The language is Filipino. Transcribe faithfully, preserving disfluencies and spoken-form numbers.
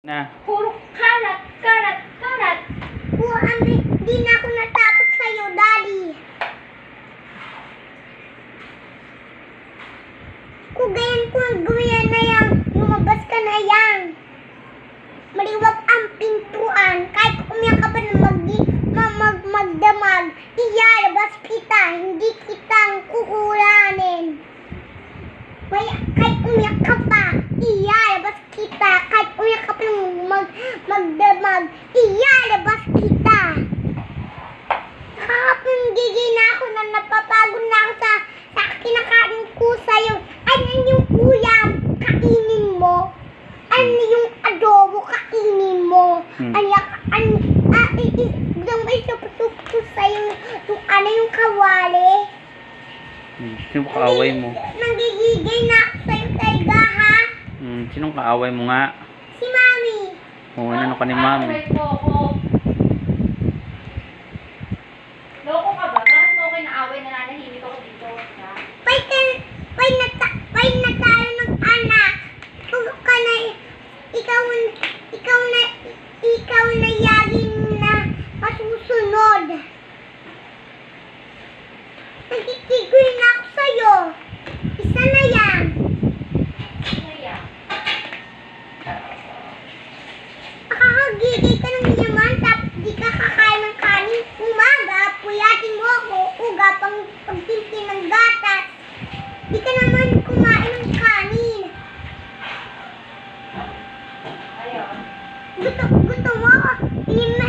Na. Puro karat, karat, karat. Puro ami, di na ako natapos sa'yo, Daddy. Kung ganyan ko ang gawin na yan, lumabas ka na yan. Maliwag ang pintuan, kahit umiyak ka pa na mag, mag, mag, magdamag, iyalabas kita, hindi kitang kukulanin. May, kahit umiyak ka pa, iyalabas kita, kahit umiyak ka pa na mag, magdamag, iyalabas kita. Nakakapangigay na ako na napapagod na ako sa, sa kinakain ko sa'yo. Ano yung ulam, kainin mo? Ano yung adobo, kainin mo? Hmm. Ano yung, ano, ah, isang may sup-sup sa'yo, yung ano yung kawali? Hmm. Sinong kaaway mo? Nanggigigay na ako sa'yo, Taiga, ha? Hmm. Sinong kaaway mo nga? Si Mami. Oo, ano ka ni Mami? Loko ka ba? Bakit mo ako inaaway na nanahimik ako dito? Ha? Pay, ka, pay, na, ta- pay na tayo ng anak. Tulog ka na, ikaw, ikaw na, ikaw na yaging na masusunod. Nagkikigil na ako sa'yo. Isa na yan. Kaya, Nakakagigil ka ng yaman tapos di ka kakain ng kanin. Umaga, puyatin mo ako. Uga, pang pagtintin ng gatas. Di ka naman kumain ng kanin. ayaw. Gusto, gusto mo? Inim na